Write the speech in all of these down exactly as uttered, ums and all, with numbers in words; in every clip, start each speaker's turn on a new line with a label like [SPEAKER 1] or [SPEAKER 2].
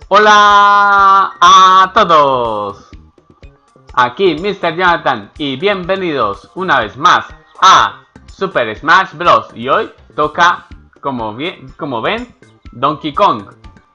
[SPEAKER 1] Hola a todos, aquí mister Jonathan y bienvenidos una vez más a Super Smash Bros. Y hoy toca, como, bien, como ven, Donkey Kong.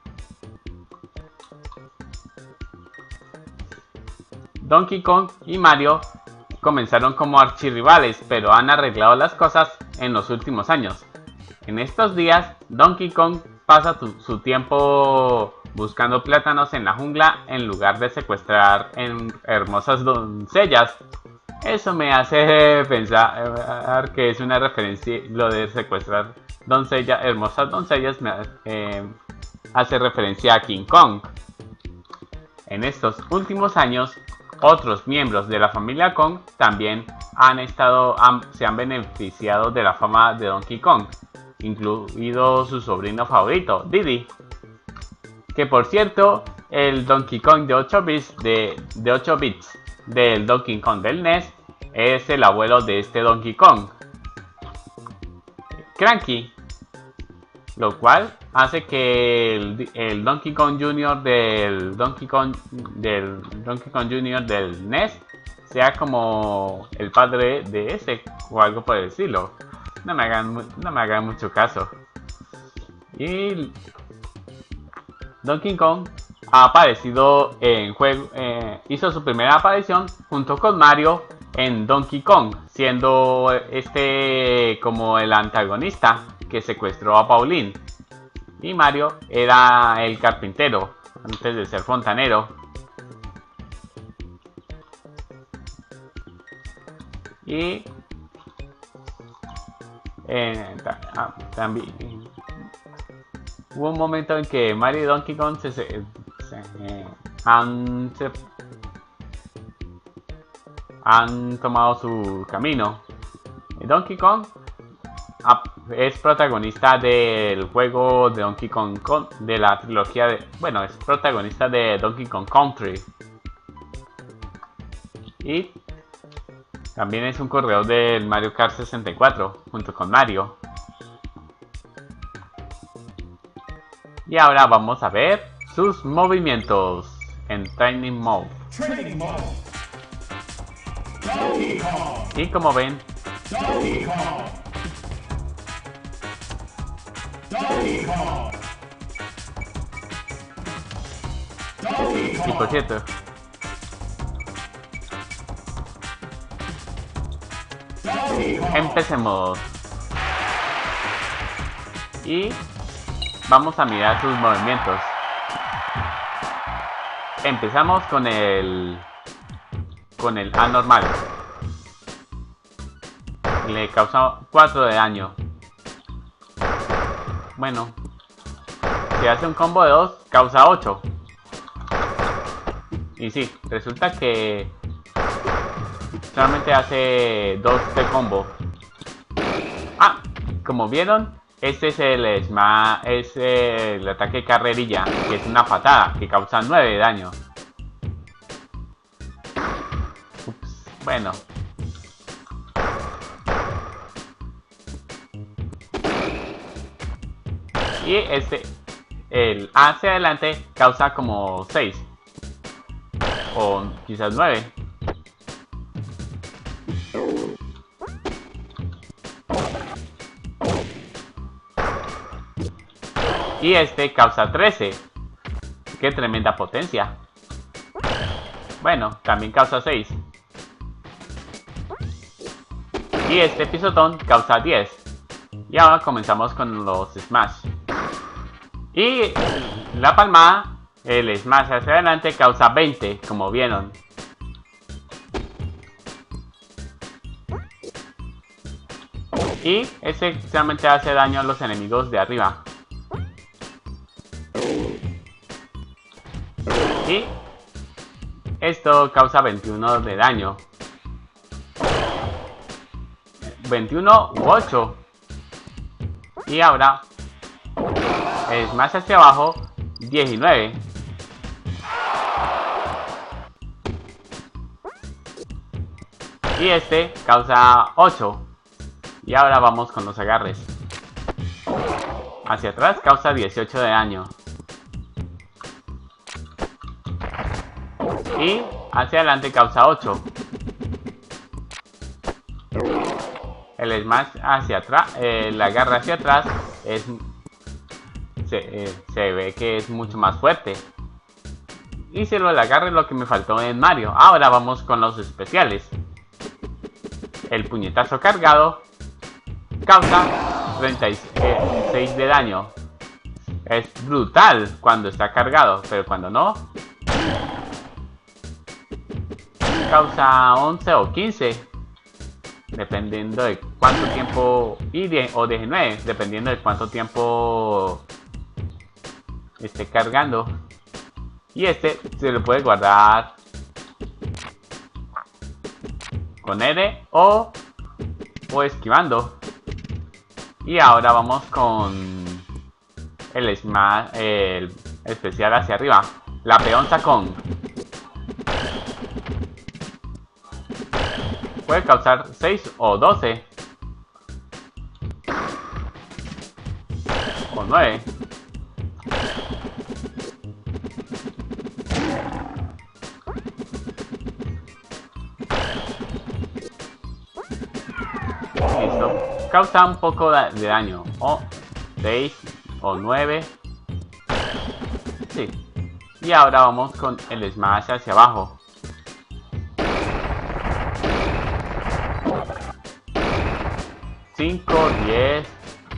[SPEAKER 1] Donkey Kong y Mario comenzaron como archirrivales, pero han arreglado las cosas en los últimos años. En estos días, Donkey Kong pasa tu, su tiempo buscando plátanos en la jungla en lugar de secuestrar en hermosas doncellas. Eso me hace pensar que es una referencia, lo de secuestrar doncellas, hermosas doncellas me eh, hace referencia a King Kong. En estos últimos años, otros miembros de la familia Kong también han estado, han, se han beneficiado de la fama de Donkey Kong, incluido su sobrino favorito, Diddy. Que por cierto, el Donkey Kong de ocho bits, de, de ocho bits del Donkey Kong del N E S es el abuelo de este Donkey Kong, Cranky, lo cual hace que el, el Donkey Kong Junior del Donkey Kong del Donkey Kong Junior del N E S sea como el padre de ese o algo por el estilo. No me hagan, no me hagan mucho caso. Y Donkey Kong ha aparecido en juego, eh, hizo su primera aparición junto con Mario en Donkey Kong, siendo este como el antagonista que secuestró a Pauline. Y Mario era el carpintero antes de ser fontanero. Y eh, también hubo un momento en que Mario y Donkey Kong se, se, se, eh, han, se, han tomado su camino. Donkey Kong es protagonista del juego de Donkey Kong, de la trilogía de, bueno, es protagonista de Donkey Kong Country. Y también es un corredor del Mario Kart sesenta y cuatro junto con Mario. Y ahora vamos a ver sus movimientos en Training Mode.
[SPEAKER 2] Training Mode.
[SPEAKER 1] Y como ven,
[SPEAKER 2] Donkey Kong. Donkey Kong. Donkey Kong.
[SPEAKER 1] y por cierto,
[SPEAKER 2] Donkey Kong.
[SPEAKER 1] empecemos. Y vamos a mirar sus movimientos. Empezamos con el con el A normal. Le causa cuatro de daño. Bueno, si hace un combo de dos, causa ocho. Y sí, resulta que solamente hace dos de combo. Ah, como vieron, este es el sma, es el ataque carrerilla, que es una patada que causa nueve de daño. Ups, bueno. Y este, el hacia adelante causa como seis. O quizás nueve. Y este causa trece. Qué tremenda potencia. Bueno, también causa seis. Y este pisotón causa diez. Y ahora comenzamos con los smash. Y la palmada, el smash hacia adelante causa veinte, como vieron. Y ese solamente hace daño a los enemigos de arriba. Y esto causa veintiuno de daño. veintiuno u ocho. Y ahora es más hacia abajo, diecinueve. Y este causa ocho. Y ahora vamos con los agarres. Hacia atrás causa dieciocho de daño. Y hacia adelante causa ocho. El smash hacia atrás, eh, la garra hacia atrás es se, eh, se ve que es mucho más fuerte. Y si lo del agarre es lo que me faltó en Mario. Ahora vamos con los especiales. El puñetazo cargado causa treinta y seis de daño. Es brutal cuando está cargado, pero cuando no causa once o quince, dependiendo de cuánto tiempo, y de, o diecinueve, dependiendo de cuánto tiempo esté cargando. Y este se lo puede guardar con R o, o esquivando. Y ahora vamos con el smash, el especial hacia arriba, la peonza con. Puede causar seis o doce o nueve. Listo. Causa un poco de daño. O seis o nueve. Sí. Y ahora vamos con el smash hacia abajo. cinco, diez.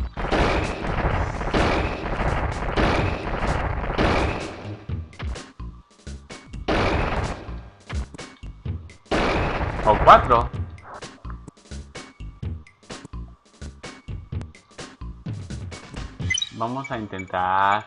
[SPEAKER 1] O cuatro. Vamos a intentar.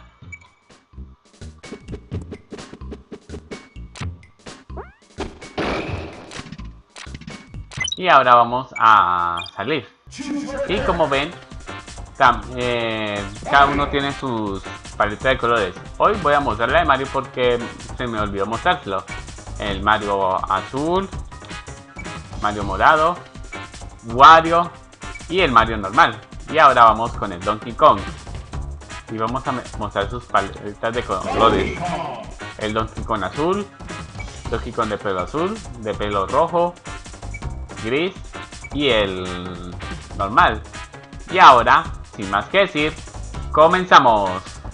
[SPEAKER 1] Y ahora vamos a salir. Y como ven, eh, cada uno tiene sus paletas de colores. Hoy voy a mostrar la de Mario porque se me olvidó mostrárselo. El Mario azul, Mario morado, Wario y el Mario normal. Y ahora vamos con el Donkey Kong. Y vamos a mostrar sus paletas de colores. El Donkey Kong azul, Donkey Kong de pelo azul, de pelo rojo, gris y el normal. Y ahora, sin más que decir, comenzamos.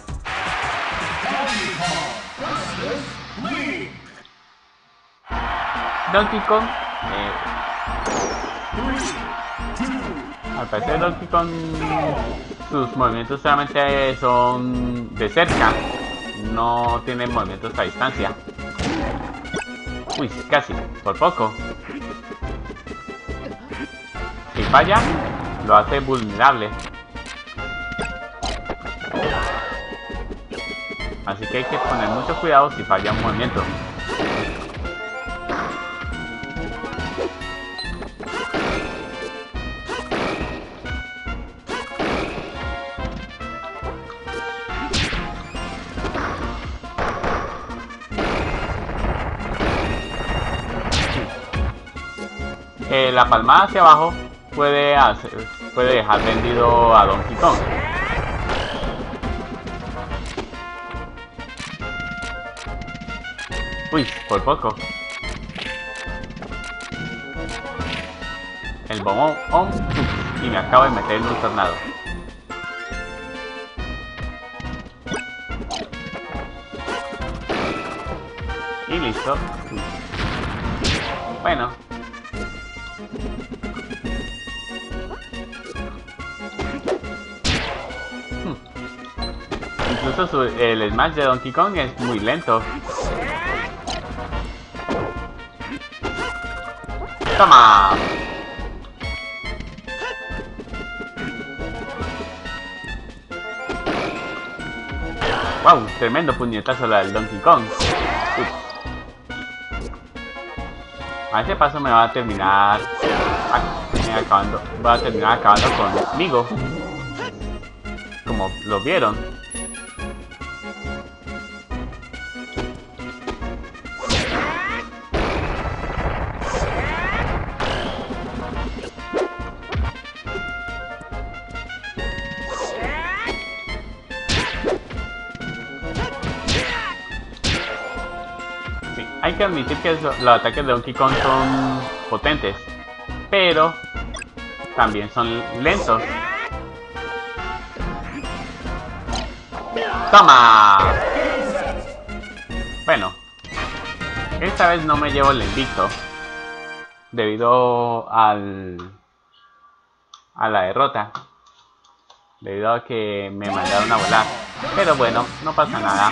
[SPEAKER 1] Donkey Kong, eh, al parecer Donkey Kong, sus movimientos solamente son de cerca, no tiene movimientos a distancia. Uy, casi, por poco. Si falla, lo hace vulnerable. Así que hay que poner mucho cuidado si falla un movimiento. Eh, la palmada hacia abajo puede, hacer, puede dejar vendido a Donkey Kong. Uy, por poco. El bombón on, y me acabo de meter en un tornado. Y listo. Bueno. Incluso su, el smash de Donkey Kong es muy lento. ¡Toma! ¡Wow! Tremendo puñetazo la del Donkey Kong. Uy. A ese paso me va a terminar acabando, va a terminar acabando conmigo. Como lo vieron. Hay que admitir que eso, los ataques de Donkey Kong son potentes, pero también son lentos. ¡Toma! Bueno, esta vez no me llevo el invicto debido al a la derrota, debido a que me mandaron a volar, pero bueno, no pasa nada.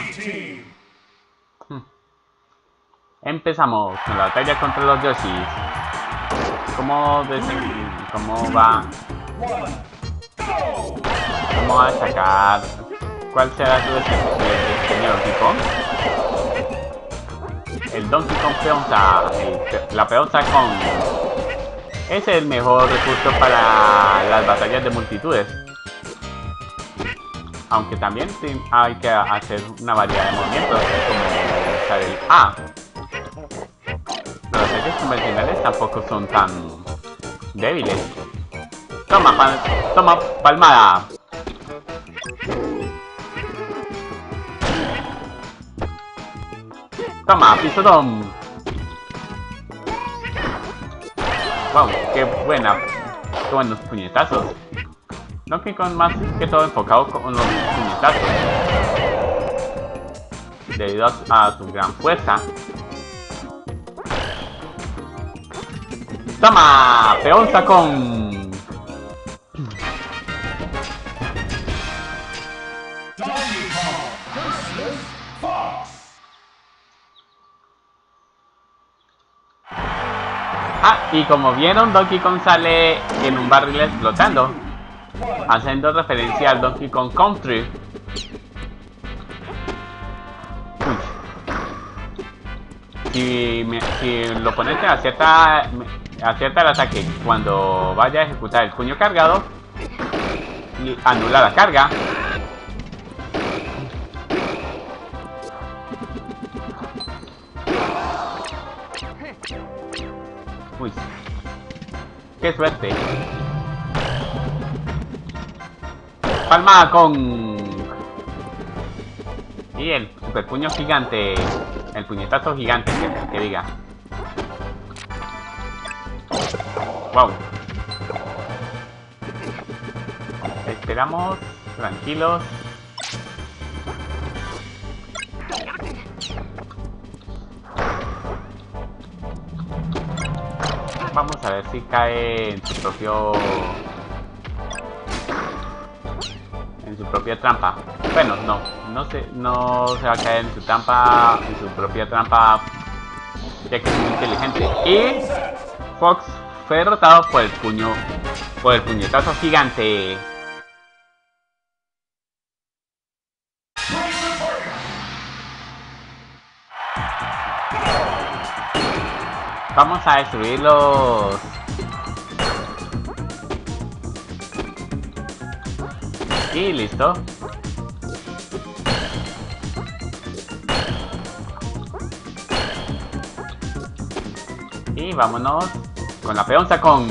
[SPEAKER 1] Empezamos con la batalla contra los Yoshis. ¿Cómo, cómo va? ¿Cómo va a sacar? ¿Cuál será tu diseño, Donkey Kong? El Donkey Kong peonza, el, la peonza Kong. Es el mejor recurso para las batallas de multitudes. Aunque también hay que hacer una variedad de movimientos, como usar el A. Los ataques convencionales tampoco son tan débiles. Toma, pal toma palmada. Toma, pisotón. Wow, qué buena, qué buenos puñetazos. Donkey Kong más que todo enfocado con los puñetazos, debido a, a su gran fuerza. ¡Toma! ¡Peonza con! Ah, y como vieron, Donkey Kong sale en un barril explotando, haciendo referencia al Donkey Kong Country. Uy. Si, me, si el oponente acierta, acierta el ataque cuando vaya a ejecutar el puño cargado, y anula la carga. Uy, qué suerte. Palma con... Y el super puño gigante. El puñetazo gigante, que, que diga. Wow. Esperamos, tranquilos. Vamos a ver si cae en su propio... en su propia trampa. Bueno, no, no se, no se va a caer en su trampa, en su propia trampa, ya que es muy inteligente. Y Fox fue derrotado por el puño, por el puñetazo gigante. Vamos a destruir los... Y listo. Y vámonos con la peonza con...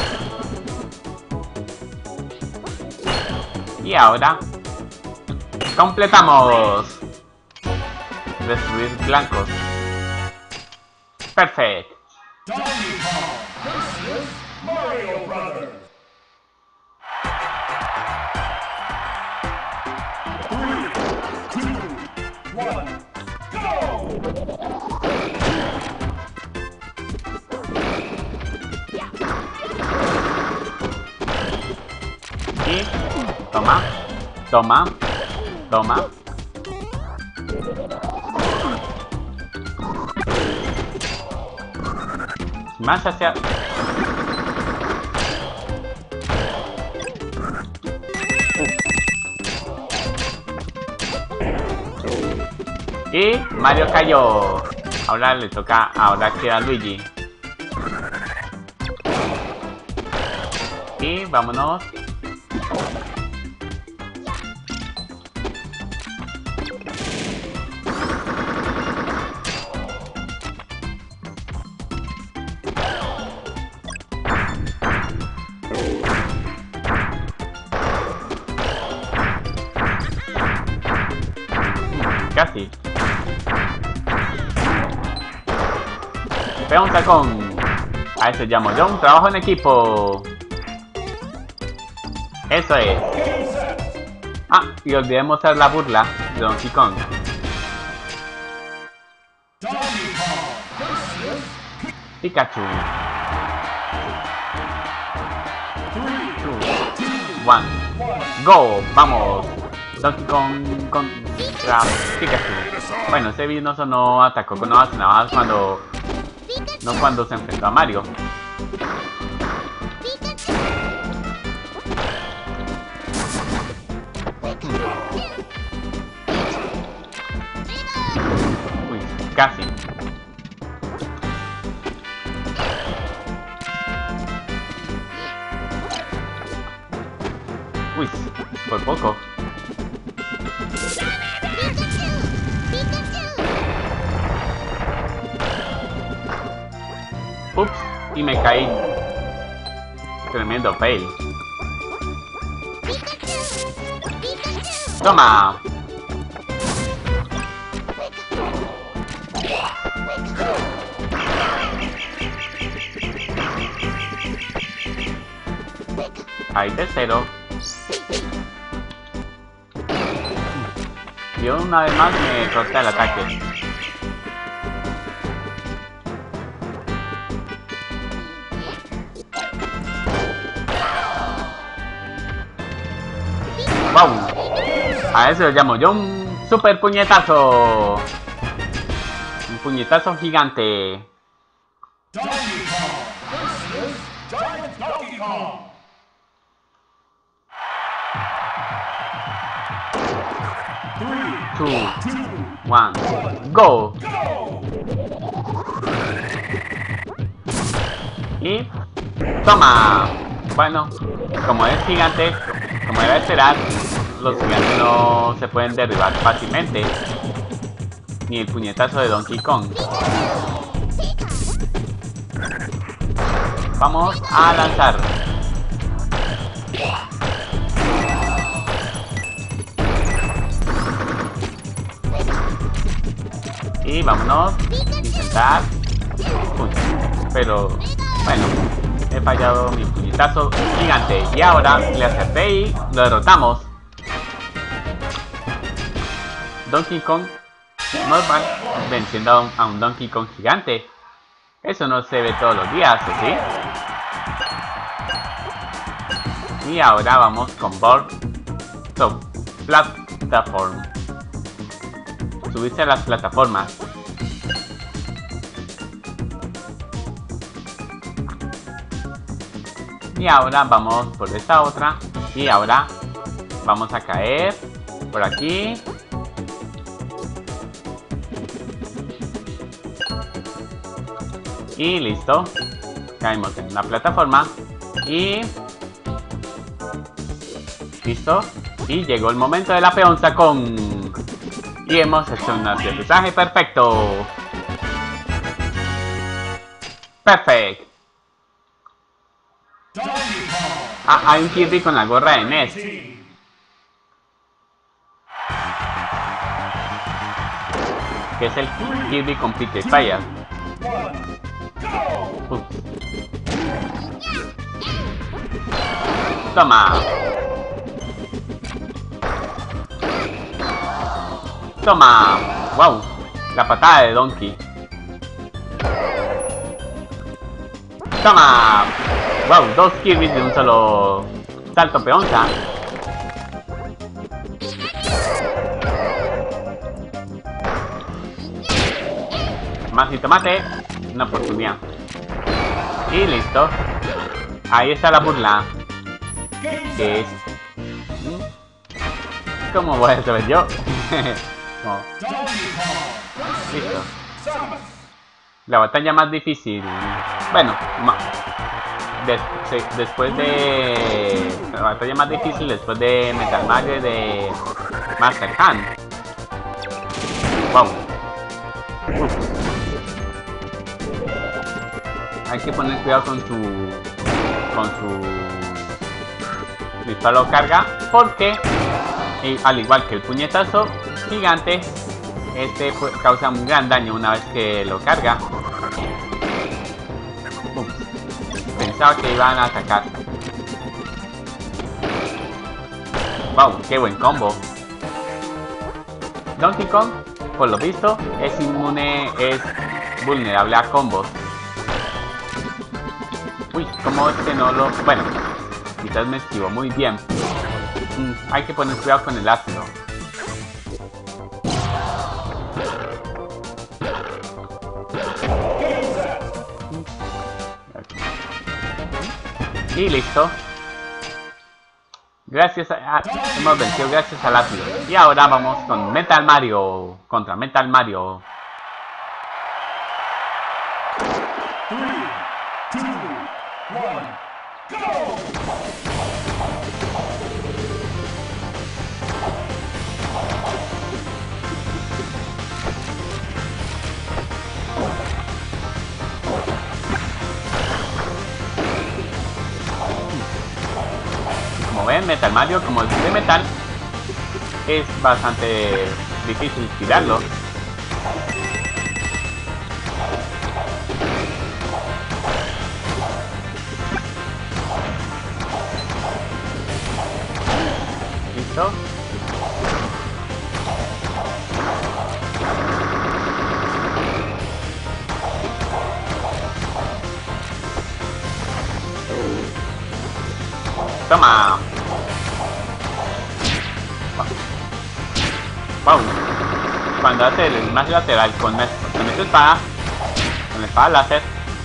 [SPEAKER 1] Y ahora... completamos. Destruir blancos. Perfecto.
[SPEAKER 2] Donkey Kong versus Mario Brothers. three, two, one, go!
[SPEAKER 1] Y toma, toma, toma. Más hacia... Uh. Y Mario cayó. Ahora le toca, ahora queda Luigi. Y vámonos. Casi. peonza con... A eso llamo yo un trabajo en equipo. Eso es. Ah, y olvidé mostrar la burla de Donkey Kong. Pikachu. two, one, go. Vamos. Donkey Kong contra Pikachu. Bueno, ese vino no atacó con nada más cuando... No cuando se enfrentó a Mario. Uy, casi. Uy, por poco. Ups, y me caí. Tremendo fail. Toma. Ahí tercero. Y una vez más me corté el ataque. ¡Wow! A eso lo llamo yo un super puñetazo. Un puñetazo gigante.
[SPEAKER 2] Donkey Kong versus Giant Donkey Kong.
[SPEAKER 1] two, one, go. Y toma. Bueno, como es gigante, como debe esperar, los gigantes no se pueden derribar fácilmente. Ni el puñetazo de Donkey Kong. Vamos a lanzar. Y vámonos. Intentar. Uy, pero bueno, he fallado mi puñetazo gigante. Y ahora le acerté y lo derrotamos. Donkey Kong normal venciendo a un, a un Donkey Kong gigante. Eso no se ve todos los días, ¿sí? Y ahora vamos con Board So Platform. Subirse a las plataformas. Y ahora vamos por esta otra. Y ahora vamos a caer por aquí. Y listo. Caemos en una plataforma. Y... listo. Y llegó el momento de la peonza con... Y hemos hecho un aterrizaje perfecto. Perfecto. Ah, hay un Kirby con la gorra de N E S. Que es el Kirby Complete Fire. Ups. Toma. Toma. Wow. La patada de Donkey. Toma. Wow, dos Kirby's de un solo salto peonza. Más y tomate. Una oportunidad. Y listo. Ahí está la burla. Que es... ¿Cómo voy a saber yo? No. Listo. La batalla más difícil. Bueno, Des después de... La batalla más difícil después de Metal Mario de Master Hand. Wow. Uf. Hay que poner cuidado con su... Con su... disparo carga. Porque, y, al igual que el puñetazo gigante, este causa un gran daño una vez que lo carga. pensaba que iban a atacar. Wow, qué buen combo. Donkey Kong, por lo visto, es inmune, es vulnerable a combos. Uy, ¿cómo es que no lo...? Bueno, quizás me esquivó muy bien. Mm, hay que poner cuidado con el ácido. Y listo. Gracias a, a, hemos vencido gracias al ácido. Y ahora vamos con Metal Mario contra Metal Mario.
[SPEAKER 2] Three, two, one, go!
[SPEAKER 1] Como ven, Metal Mario, como es de metal, es bastante difícil tirarlo. ¿Listo? Toma. Wow. Cuando hace el smash lateral con, con esta espada, con la espada láser,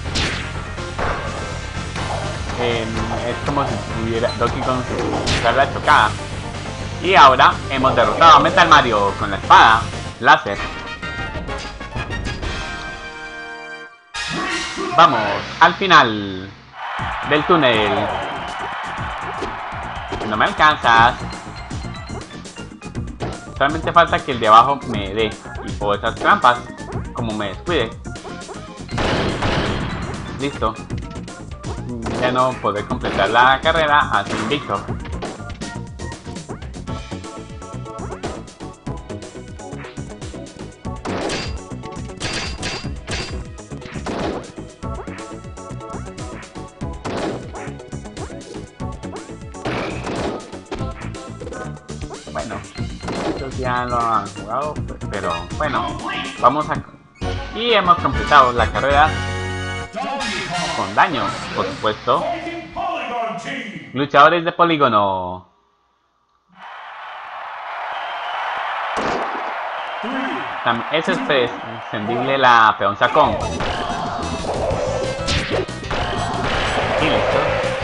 [SPEAKER 1] eh, es como si tuviera Donkey Kong usar la chocada. Y ahora hemos derrotado a Metal Mario con la espada láser. Vamos al final del túnel. No me alcanzas. Solamente falta que el de abajo me dé. Y por esas trampas, como me descuide. Listo. Ya no podré completar la carrera así invicto. Bueno, estos ya lo han jugado, pero bueno, vamos a... Y hemos completado la carrera con daño, por supuesto. Luchadores de polígono. También es extendible la peonza con. Y listo.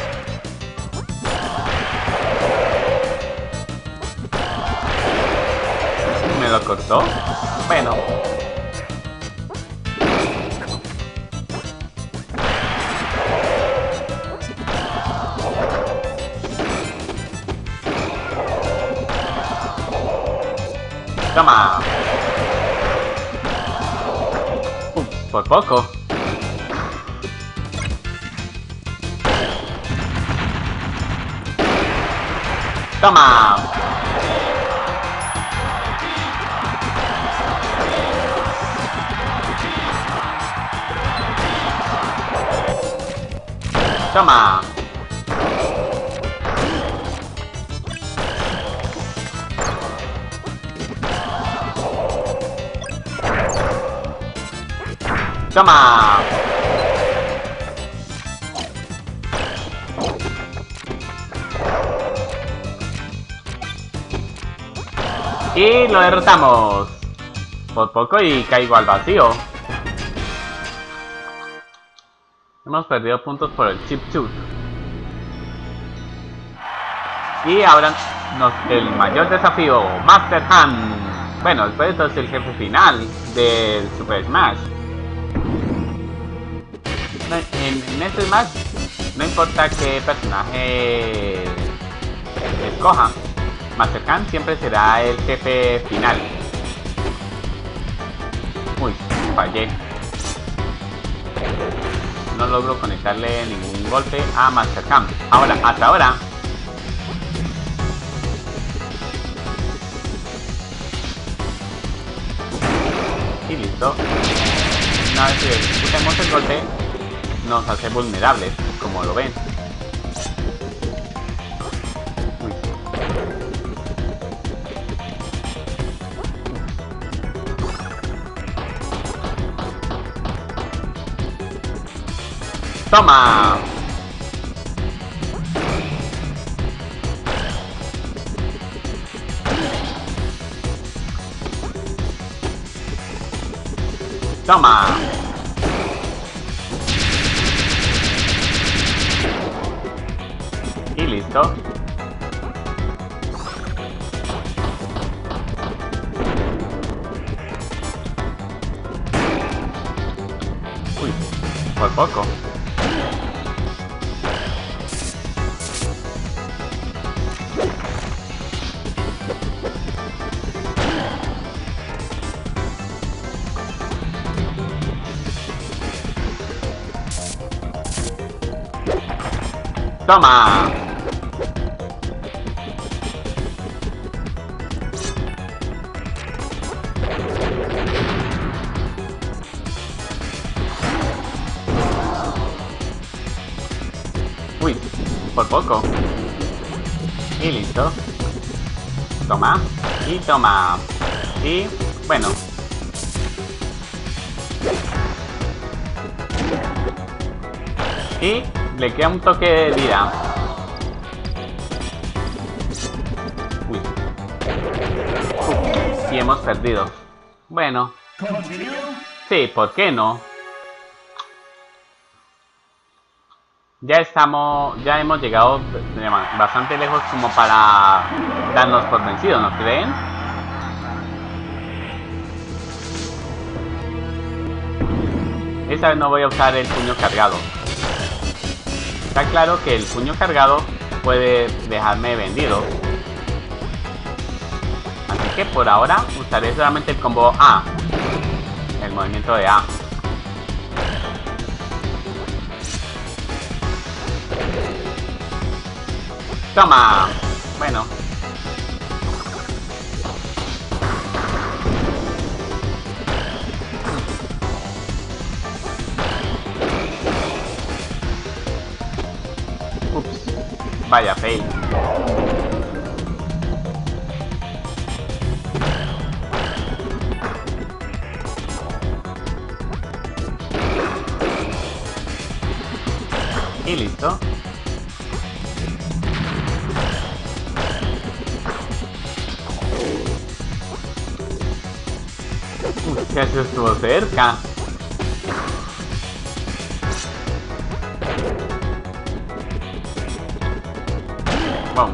[SPEAKER 1] ¿Me lo cortó? Bueno. Toma. Uh, por poco. Toma. Toma. Toma. Y lo derrotamos. Por poco y caigo al vacío. Hemos perdido puntos por el Chip Tooth. Y ahora nos, el mayor desafío, Master Hand. Bueno, después de todo es el jefe final del Super Smash. En, en este Smash, no importa qué personaje escoja, Master Hand siempre será el jefe final. Uy, fallé. No logro conectarle ningún golpe a Master Hand. Ahora, hasta ahora. Y listo. Una vez que ejecutemos el golpe, nos hace vulnerables. como lo ven. Uy. ¡Toma! ¡Toma! Y listo. Uy, por poco. ¡Toma! Uy, por poco. Y listo. Toma. Y toma. Y bueno. Y le queda un toque de vida. Uy. Uf, y hemos perdido. Bueno. Sí, ¿por qué no? Ya estamos, ya hemos llegado bastante lejos como para darnos por vencidos, ¿no creen? Esta vez no voy a usar el puño cargado. Está claro que el puño cargado puede dejarme vendido. Así que por ahora usaré solamente el combo A. El movimiento de A. ¡Toma! Bueno. Ups. Vaya fail. Y listo. Ya se estuvo cerca. Wow.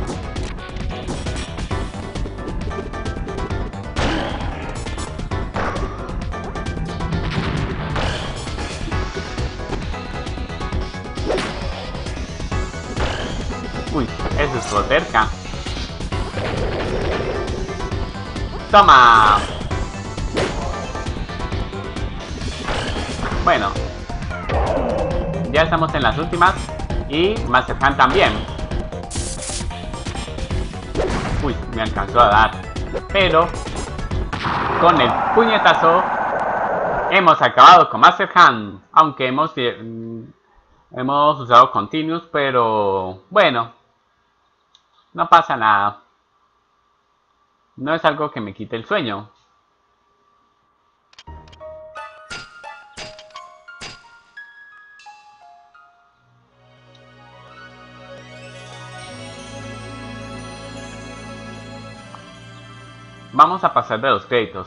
[SPEAKER 1] Uy, eso estuvo cerca. ¡Toma! Bueno, ya estamos en las últimas y Master Han también. Uy, me alcanzó a dar, pero con el puñetazo hemos acabado con Master Han, aunque hemos hemos usado Continuous, pero bueno, no pasa nada. No es algo que me quite el sueño. Vamos a pasar de los créditos.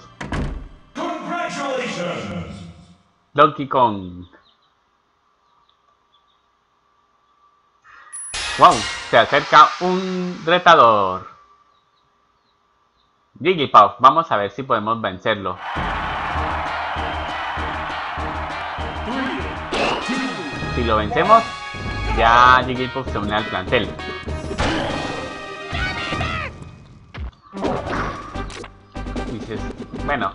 [SPEAKER 1] Donkey Kong. Wow, se acerca un retador. Jigglypuff, vamos a ver si podemos vencerlo. Si lo vencemos, ya Jigglypuff se une al plantel. Dices, bueno.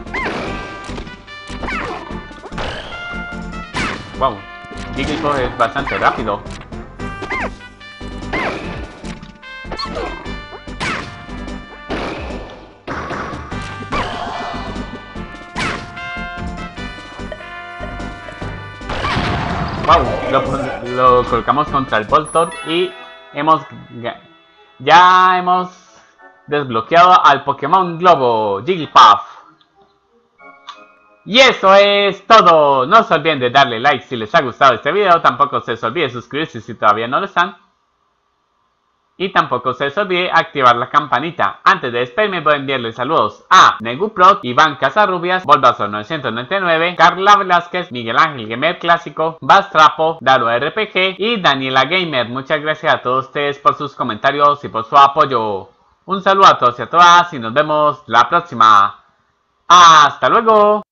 [SPEAKER 1] Wow, Jigglypuff es bastante rápido. Wow, lo, lo colocamos contra el Voltorb y hemos ya hemos desbloqueado al Pokémon Globo Jigglypuff. Y eso es todo. No se olviden de darle like si les ha gustado este video. Tampoco se les olvide suscribirse si todavía no lo están. Y tampoco se les olvide activar la campanita. Antes de despedirme voy a enviarles saludos a Neguprod, Iván Casarrubias, Bulbasaur novecientos noventa y nueve, Carla Velázquez, Miguel Ángel Gamer Clásico, Bastrapo, Daro R P G y Daniela Gamer. Muchas gracias a todos ustedes por sus comentarios y por su apoyo. Un saludo a todos y a todas y nos vemos la próxima. ¡Hasta luego!